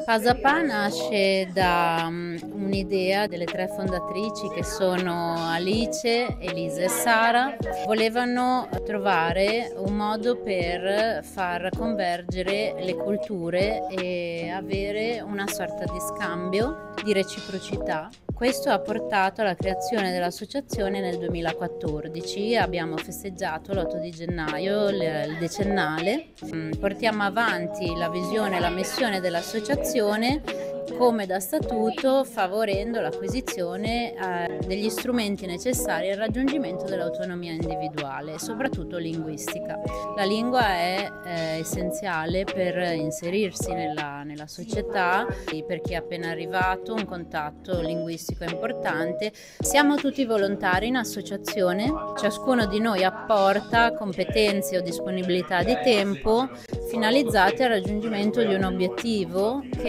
Pasapà nasce da un'idea delle tre fondatrici che sono Alice, Elisa e Sara. Volevano trovare un modo per far convergere le culture e avere una sorta di scambio, di reciprocità. Questo ha portato alla creazione dell'associazione nel 2014. Abbiamo festeggiato l'8 di gennaio, il decennale. Portiamo avanti la visione e la missione dell'associazione come da statuto, favorendo l'acquisizione degli strumenti necessari al raggiungimento dell'autonomia individuale, soprattutto linguistica. La lingua è essenziale per inserirsi nella società, per chi è appena arrivato un contatto linguistico è importante. Siamo tutti volontari in associazione, ciascuno di noi apporta competenze o disponibilità di tempo finalizzate al raggiungimento di un obiettivo che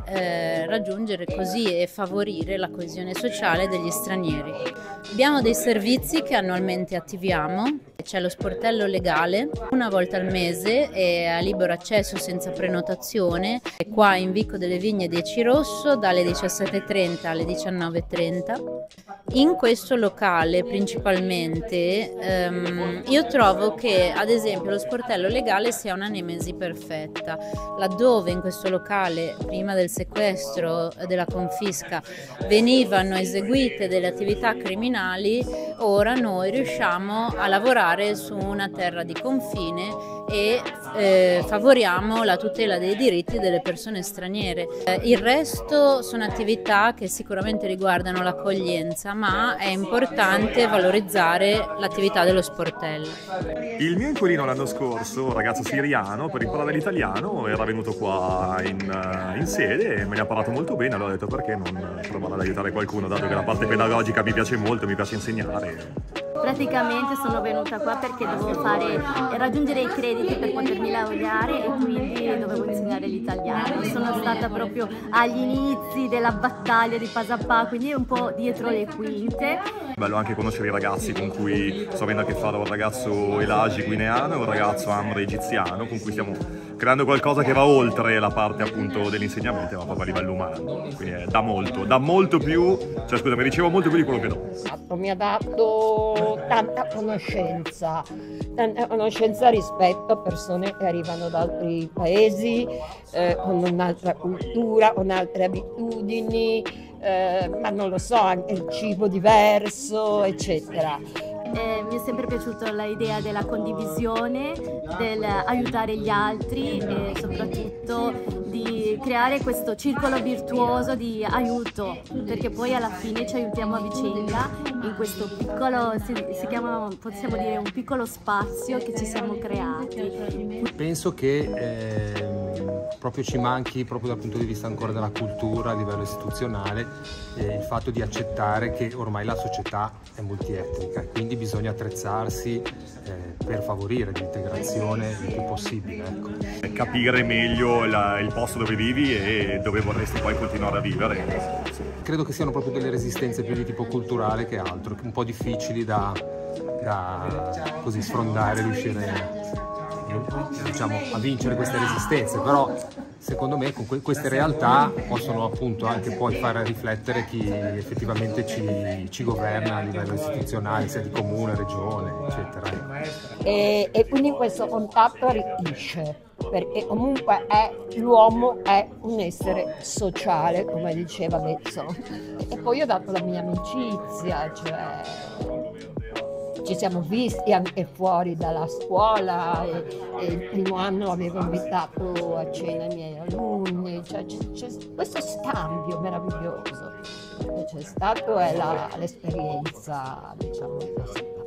è raggiungere così e favorire la coesione sociale degli stranieri. Abbiamo dei servizi che annualmente attiviamo. C'è lo sportello legale, una volta al mese, è a libero accesso senza prenotazione, è qua in Vico delle Vigne 10 Rosso dalle 17:30 alle 19:30. In questo locale principalmente io trovo che ad esempio lo sportello legale sia una nemesi perfetta, laddove in questo locale prima del sequestro, della confisca, venivano eseguite delle attività criminali, ora noi riusciamo a lavorare su una terra di confine e favoriamo la tutela dei diritti delle persone straniere. Il resto sono attività che sicuramente riguardano l'accoglienza, ma è importante valorizzare l'attività dello sportello. Il mio inquilino l'anno scorso, un ragazzo siriano, per imparare l'italiano era venuto qua in sede e me ne ha parlato molto bene, allora ho detto perché non provare ad aiutare qualcuno, dato che la parte pedagogica mi piace molto, mi piace insegnare. Praticamente sono venuta qua perché dovevo raggiungere i crediti per potermi laureare e quindi dovevo insegnare l'italiano. Sono stata proprio agli inizi della battaglia di Pasapà, quindi un po' dietro le quinte. Bello anche conoscere i ragazzi con cui sto avendo a che fare, un ragazzo Elagi guineano e un ragazzo Amr egiziano, con cui stiamo creando qualcosa che va oltre la parte appunto dell'insegnamento, ma proprio a livello umano. Quindi dà molto più, cioè scusami, ricevo molto più di quello che do. Mi ha dato tanta conoscenza rispetto a persone che arrivano da altri paesi, con un'altra cultura, con altre abitudini, ma non lo so, anche il cibo diverso, eccetera. Mi è sempre piaciuta l'idea della condivisione, del aiutare gli altri e soprattutto di creare questo circolo virtuoso di aiuto, perché poi alla fine ci aiutiamo a vicenda in questo piccolo, si chiama, possiamo dire, un piccolo spazio che ci siamo creati. Penso che proprio ci manchi, proprio dal punto di vista ancora della cultura a livello istituzionale, il fatto di accettare che ormai la società è multietnica, quindi bisogna attrezzarsi per favorire l'integrazione il più possibile. Ecco. Capire meglio il posto dove vivi e dove vorresti poi continuare a vivere. Credo che siano proprio delle resistenze più di tipo culturale che altro, un po' difficili da così sfrondare, riuscire diciamo, a vincere queste resistenze, però secondo me con queste realtà possono appunto anche poi far riflettere chi effettivamente ci governa a livello istituzionale, sia di comune, regione, eccetera. E quindi questo contatto arricchisce, perché comunque l'uomo è un essere sociale, come diceva Bezzo. E poi ho dato la mia amicizia, cioè ci siamo visti anche fuori dalla scuola e il primo anno avevo invitato a cena i miei alunni, cioè c'è questo scambio meraviglioso che c'è stato, è l'esperienza, diciamo così.